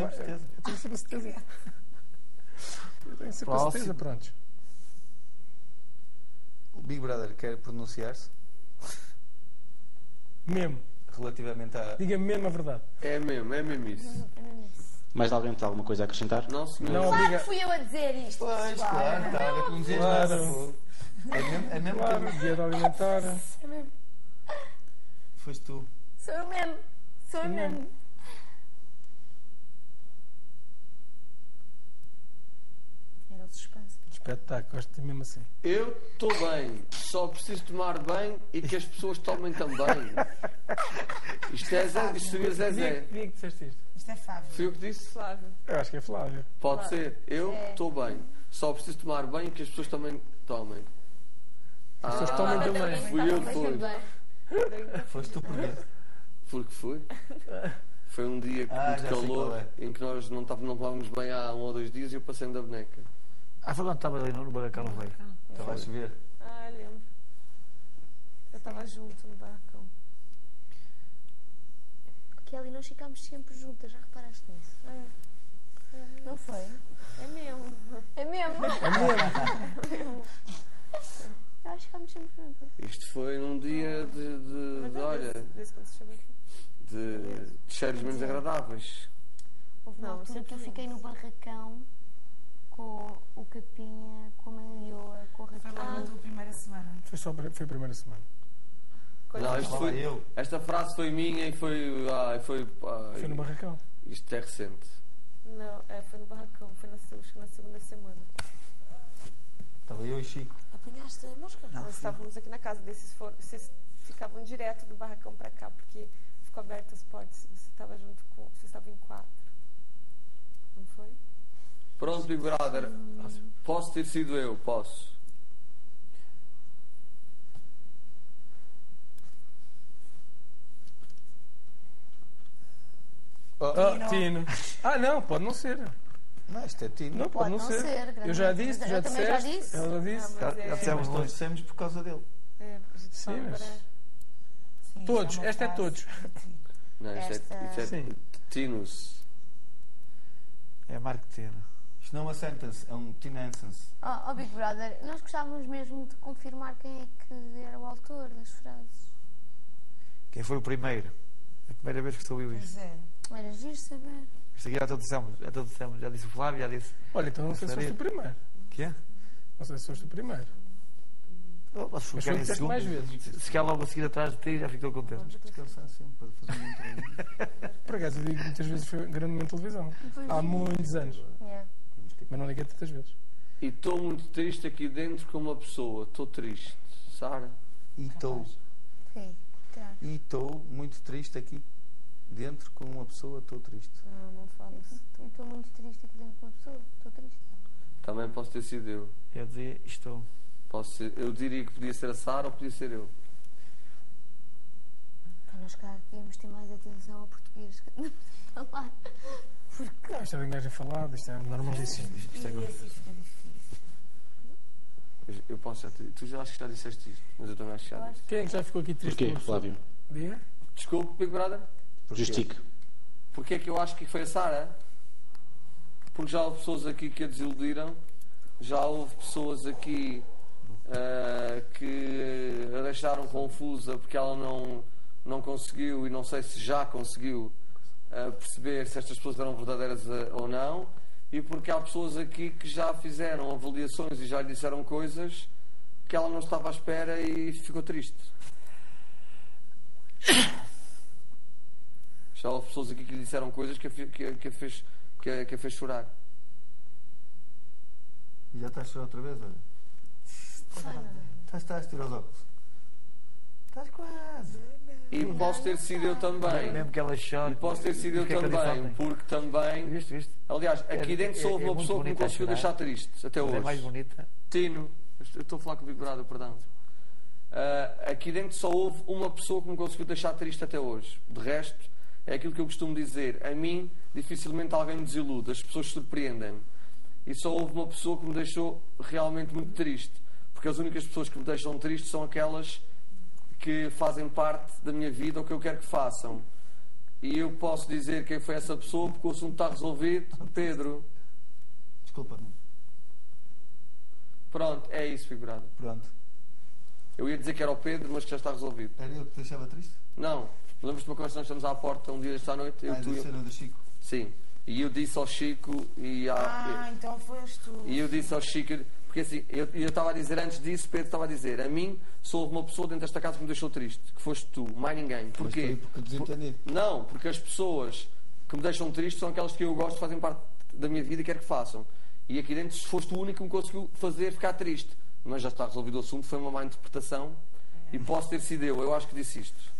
certeza. Eu tenho sempre a certeza. Eu tenho sempre a certeza, pronto. O Big Brother quer pronunciar-se Mesmo. relativamente a... Diga-me mesmo a verdade. É mesmo isso. Mais alguém tem alguma coisa a acrescentar? Não, senhor. Não Claro obriga. que fui eu a dizer isto. Pois, claro, está a ver como dizer Claro. É mesmo Claro, que guia alimentar. É mesmo. foste tu. Sou eu mesmo. Sou eu mesmo. Era o suspense. Espetáculo, gosto de ti mesmo assim. Eu estou bem, só preciso tomar bem e que as pessoas tomem também. Isto é Zé, isto seria Zezé. Dia que disseste isto? Isto é Fábio. Fui eu que disse? Flávio. Eu acho que é Flávio. Pode ser. Eu estou bem, só preciso tomar bem e que as pessoas também tomem. As pessoas tomem também. Fui eu que fui. Foste tu por dentro. Porque fui. Foi um dia com muito já sei calor, qual é. em que nós não estávamos bem há 1 ou 2 dias e eu passei-me da boneca. Foi quando estava ali no barracão, não foi? Estava a chover. Ah, lembro. Eu estava junto no barracão. Kelly, nós ficámos sempre juntas, já reparaste nisso? Não foi? É mesmo. É mesmo. É mesmo. Nós ficámos sempre juntas. Isto foi num dia olha, Desde quando se chama aqui? de cheiros menos agradáveis. Houve uma altura que eu fiquei no barracão com o Capinha, com a Melioa, com o Foi Raquel. logo na tua primeira semana. Foi a primeira semana. Não, isto Falava foi, eu. esta frase foi minha e foi. Foi no barracão. Isto é recente. Não, foi no barracão, foi na segunda semana. Estava eu e Chico. Apanhaste a mosca? Nós estávamos aqui na casa desses, vocês ficavam direto do barracão para cá, porque ficou aberto as portas, você estava em 4. Não foi? Pronto, Big Brother. Posso ter sido eu, posso. Tino. Não, pode não ser. Não, isto é Tino. Não, pode não ser. grande Eu já amigo. disse, tu já Eu também já disseste. disse. Ela disse. Tá, Mas Já Sim, dissemos mas nós dois. dissemos por causa dele. A gente Sim, só mas- agora- Sim, Todos, isso uma esta é frase. todos. Não, isto é Sim. Tinus. É Marco Tena. Isto não é uma sentence, é um Tinensence. Oh, Big Brother, nós gostávamos mesmo de confirmar quem é que era o autor das frases. Quem foi o primeiro? A primeira vez que se ouviu Pois isto. é. Era giro saber. Isto aqui já todos dissemos. Já disse o Flávio, já disse. Olha, então não sei se foste o primeiro. O que é? Não sei se foste o primeiro. Mas Mas foi o que disseste mais vezes. Se ficar logo a seguir atrás de ti, já ficou contente. Descansar sempre para fazer um treino. Por acaso, eu digo muitas vezes foi grandemente televisão. Há muitos anos. Yeah. Mas não liguei tantas vezes. E estou muito triste aqui dentro com uma pessoa. Estou triste. Sara? E estou Sim, muito triste aqui. Dentro com uma pessoa, estou triste. Não fala-se. eu estou muito triste aqui dentro com uma pessoa. Estou triste. Também posso ter sido eu. Eu dizia, estou. Eu diria que podia ser a Sara ou podia ser eu. Para nós cá devíamos ter mais atenção ao português que andamos a falar. Porque Não, isto é linguagem falada, isto é normalíssimo. Isto é coisa. Eu posso já te... Tu já acho que já disseste isto, mas eu também acho que já disse. Quem é que já ficou aqui triste? Porquê, com uma pessoa? Flávio? Diga. Desculpe, Big Brother. Justico. Porquê é que eu acho que foi a Sara? Porque já houve pessoas aqui que a desiludiram. Já houve pessoas aqui que a deixaram confusa porque ela não conseguiu, e não sei se já conseguiu perceber se estas pessoas eram verdadeiras ou não. E porque há pessoas aqui que já fizeram avaliações e já lhe disseram coisas que ela não estava à espera e ficou triste. Já houve pessoas aqui que lhe disseram coisas que a fez chorar. E já estás a chorar outra vez, olha. Estás a tirar os óculos. Estás quase. E posso ter sido eu também. Mesmo que ela chore. E posso ter sido eu Porque é que eu disse também. ontem? Porque também. Viste? Aliás, aqui dentro só houve uma muito pessoa que me bonita a conseguiu chorar. deixar triste. Até Mas hoje. é mais bonita. Tino. Eu estou a falar com o Big Brother, perdão. Aqui dentro só houve uma pessoa que me conseguiu deixar triste até hoje. De resto, é aquilo que eu costumo dizer. A mim, dificilmente alguém me desilude. As pessoas surpreendem-me. E só houve uma pessoa que me deixou realmente muito triste. Porque as únicas pessoas que me deixam triste são aquelas que fazem parte da minha vida ou que eu quero que façam. E eu posso dizer quem foi essa pessoa porque o assunto está resolvido. Pedro. Desculpa. Pronto, é isso, figurado. Pronto. Eu ia dizer que era o Pedro, mas que já está resolvido. Era eu que te deixava triste? Não. Lembras-te de uma conversa que nós estamos à porta um dia esta noite? Eu, tu, da cena do Chico. Sim. E eu disse ao Chico Então foste tu. E eu disse ao Chico, porque assim, eu estava a dizer antes disso, Pedro estava a dizer, a mim só houve uma pessoa dentro desta casa que me deixou triste, que foste tu, mais ninguém. Porquê? Porque desentendido. Não, porque as pessoas que me deixam triste são aquelas que eu gosto, fazem parte da minha vida e quero que façam. E aqui dentro foste o único que me conseguiu fazer ficar triste. Mas já está resolvido o assunto, foi uma má interpretação e posso ter sido eu acho que disse isto.